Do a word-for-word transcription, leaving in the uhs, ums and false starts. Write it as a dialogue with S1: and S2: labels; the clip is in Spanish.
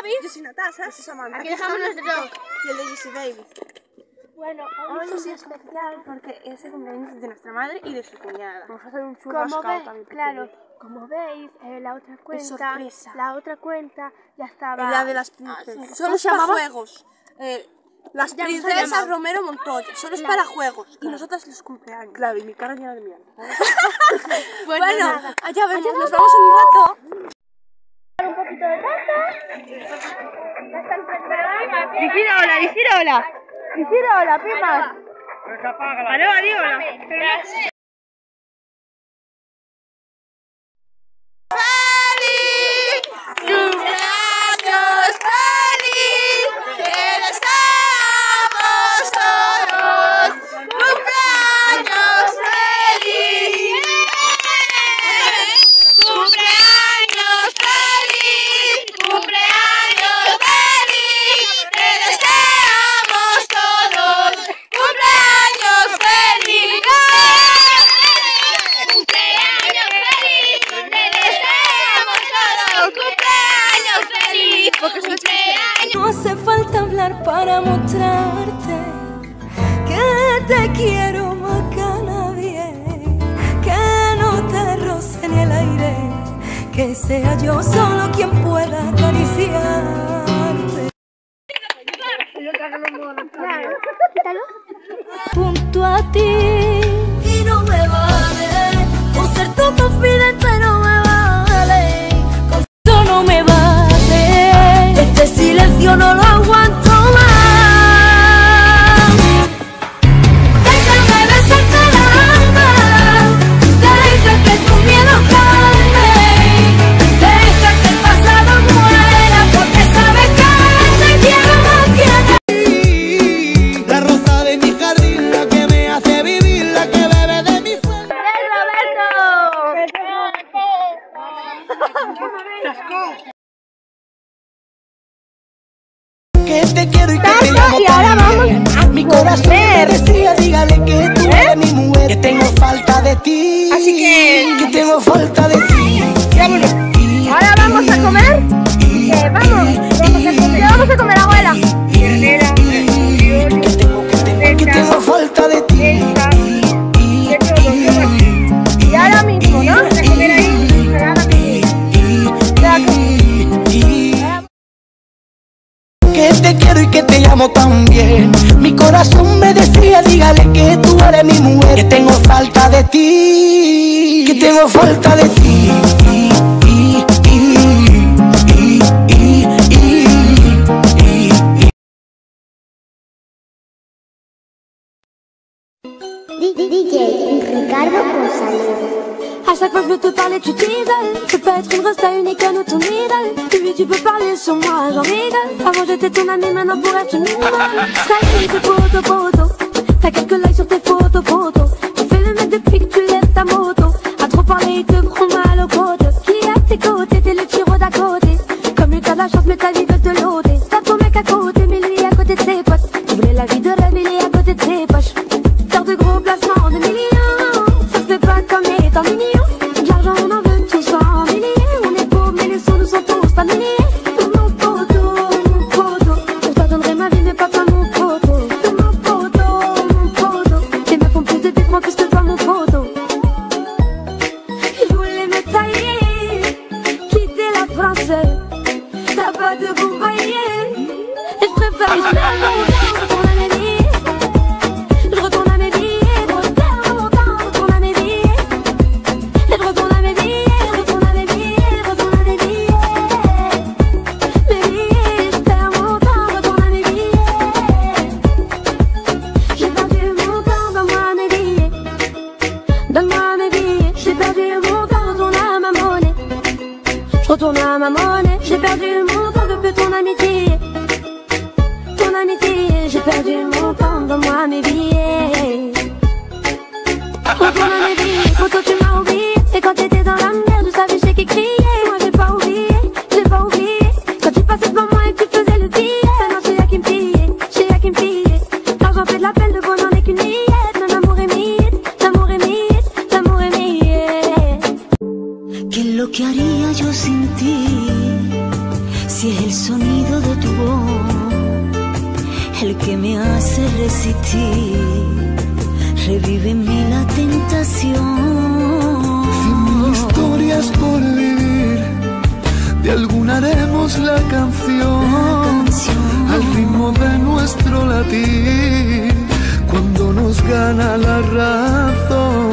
S1: David.
S2: Yo soy Natasha.
S1: Yo soy Samantha.
S3: Aquí dejamos nuestro dog.
S2: Y el de Jessie Baby.
S1: Bueno, hoy es un día especial porque es el cumpleaños de nuestra madre y de su cuñada.
S2: Vamos a hacer un
S1: Como
S2: churrascao
S1: veis,
S2: también.
S1: claro, como veis, eh, la otra cuenta,
S2: sorpresa.
S1: la otra cuenta ya estaba...
S2: La de las princesas.
S1: sí.
S2: Solo
S1: ¿Cómo
S2: es
S1: se
S2: para
S1: llamaba?
S2: juegos. Eh, las
S1: Ya nos ha
S2: princesas
S1: llamado.
S2: Romero Montoya. Solo es
S1: Claro.
S2: para juegos. Y
S1: Claro.
S2: nosotras los cumpleaños.
S4: Claro, y mi cara llena de mierda.
S1: Bueno,
S2: Bueno,
S1: nada.
S2: allá vemos. Nos vamos en un rato.
S1: Un poquito de taza. Ya están preparadas.
S2: Decir hola, decir hola. Decir hola, pipas. Aló, adiós. ¡Cumpleaños feliz! ¡Que deseamos todos! ¡Cumpleaños feliz! ¡Cumpleaños feliz! ¡Cumpleaños feliz! ¡Que deseamos todos! ¡Cumpleaños feliz! ¡Cumpleaños feliz! ¡Que deseamos todos! ¡Cumpleaños feliz! ¡Cumpleaños!
S5: No hace falta hablar para mostrarte que te quiero más que a nadie, que no te roce ni el aire, que sea yo solo quien pueda acariciarte. Junto a ti y no me vale, por ser tu confidente no me vale, con esto no me vale, este silencio no lo aguanto más. Déjame besarte la alma, deja que tu miedo calme, deja que el pasado muera, porque sabes que te quiero más que a nadie.
S6: La rosa de mi jardín, la que me hace vivir, la que bebe de mi fuente. Que te quiero y que te llamo
S1: y ahora
S6: también. Mi corazón me decía, dígale que tú eres mi mujer, que tengo falta de ti.
S2: Así que-
S6: que tengo falta de ti.
S2: Vámonos.
S1: Ahora vamos a comer. Que vamos, vamos a comer. ¿Qué vamos a comer, abuela?
S6: Que tengo, que tengo, que tengo falta de ti.
S1: Y ahora mismo, ¿no? De comer ahí. Ahora
S6: Que te quiero y que te llamo también. Mi corazón me decía, dígale que tú eres mi mujer, que tengo falta de ti, que tengo falta de ti.
S5: À chaque fois que je veux te parler, tu t'isales. Je peux pas être une resta unique à nous, ton idole. Lui, tu peux parler sur moi, j'en rigole. Avant j'étais ton ami, maintenant pour être une idole. Skype, c'est photo, photo. T'as quelques likes sur tes photos, photos. Tu fais le mec depuis que tu lèves ta moto. À trop parler, ils te feront mal aux côtes. Qui est à tes côtés, t'es le tiro d'à côté. Comme lui, t'as de la chance, mais ta vie veut te loader. T'as ton mec à côté, mais lui à côté de ses potes. Tu voulais la vie de rêve, il est à côté de ses poches. Faire de gros placements de millions, ça se fait pas comme étant mignon. De l'argent on en veut tous en milliers. On est pauvres mais les sous nous sont tous familiers. Mon poteau, mon poteau, je te donnerai ma vie mais pas toi mon poteau. Mon poteau, mon poteau, les meufs font plus de bifs plus que toi mon poteau. Je voulais me tailler, quitter la France. T'as pas de compagnie, et je préfère me faire retourne à mes billets. Je retourne à mes billets, je retourne à mes billets. Et je retourne à mes billets, je retourne à mes billets, je retourne à mes billets. Mes billets, je perds mon temps, je retourne à mes billets. J'ai perdu mon temps, donne-moi mes billets. Donne-moi mes billets, j'ai perdu mon temps, retourne à ma monnaie. Je retourne à ma monnaie, j'ai perdu mon temps, je veux ton amitié. Ton amitié, j'ai perdu mon temps, donne-moi mes billets. Retourne à mes billets, quand toi tu m'as oublié. Et quand t'étais dans la merde, je savais chez qui crier. Moi j'ai pas oublié, j'ai pas oublié. Quand tu passais devant moi et que tu faisais le billet. Maintenant c'est y'a qui me pillait, c'est y'a qui me pillait. L'argent fait de la peine, le bonheur n'est qu'une miette. Mon amour est miette, l'amour est miette, l'amour est miette.
S7: ¿Qué es lo que haría yo sin ti? Si es el sonido
S3: que me hace resistir, revive en mí la tentación.
S4: Cien mil historias por vivir, de alguna haremos la canción,
S3: la canción,
S4: al ritmo de nuestro latir, cuando nos gana la razón.